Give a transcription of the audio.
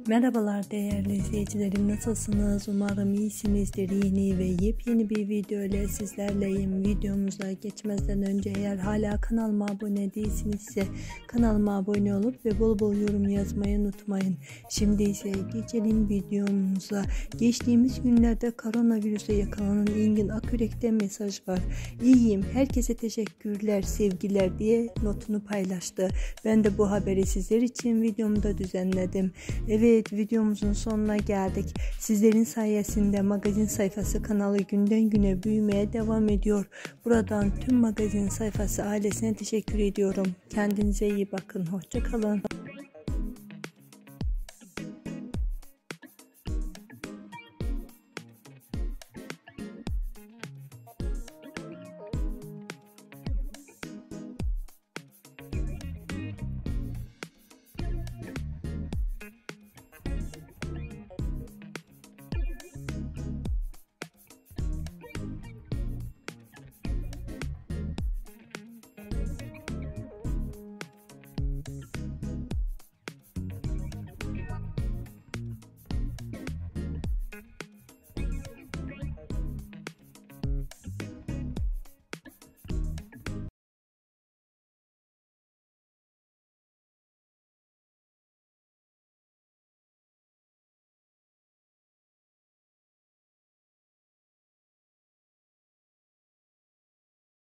Merhabalar değerli izleyicilerim, nasılsınız? Umarım iyisinizdir. Yeni ve yepyeni bir video ile sizlerleyim. Videomuza geçmeden önce eğer hala kanalıma abone değilsinizse kanalıma abone olup ve bol bol yorum yazmayı unutmayın. Şimdi ise geçelim videomuza. Geçtiğimiz günlerde koronavirüse yakalanan Engin Akürek'ten mesaj var. İyiyim, herkese teşekkürler, sevgiler diye notunu paylaştı. Ben de bu haberi sizler için videomda düzenledim. Evet, videomuzun sonuna geldik. Sizlerin sayesinde magazin sayfası kanalı günden güne büyümeye devam ediyor. Buradan tüm magazin sayfası ailesine teşekkür ediyorum. Kendinize iyi bakın. Hoşça kalın.